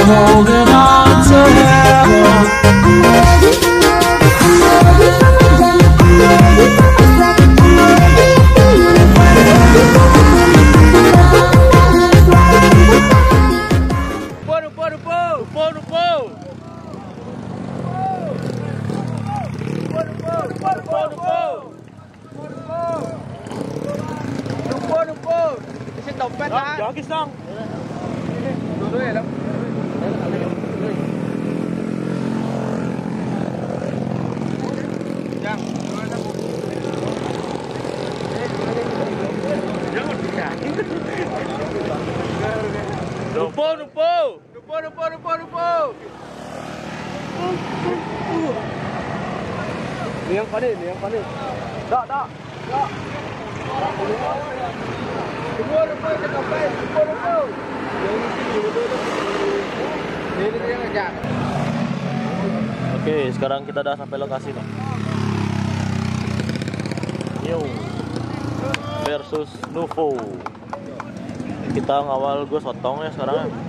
holding on to heaven. Dompet lah. Jogis dong. Dulu ya, Dong. Jang, Numpo. Ini yang panik. Tak. Oke, sekarang kita udah sampai lokasi nih. New versus Nuvo. Kita ngawal gue sotong ya sekarang ya.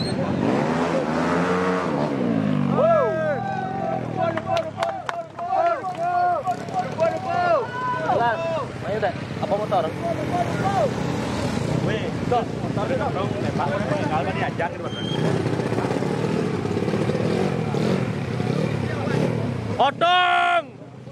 Ayo deh, apa motor? Wih, motor dong, tembak, kalau kan diajak gitu mas. Odong!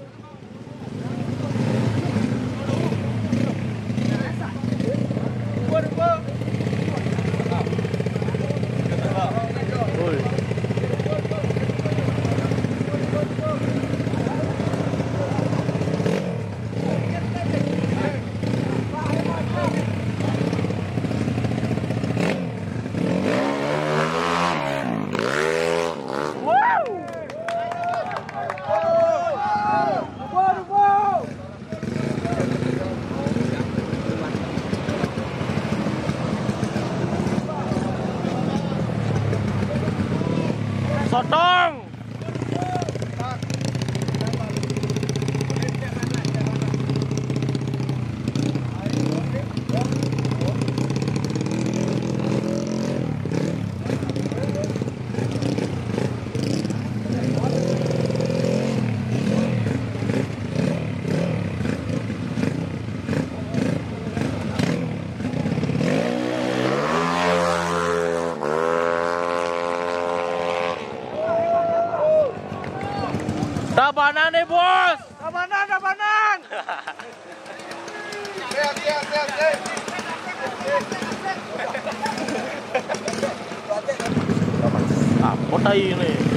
Sotong! Tabanan nih bos, tabanan. Siap. Apa tai ini?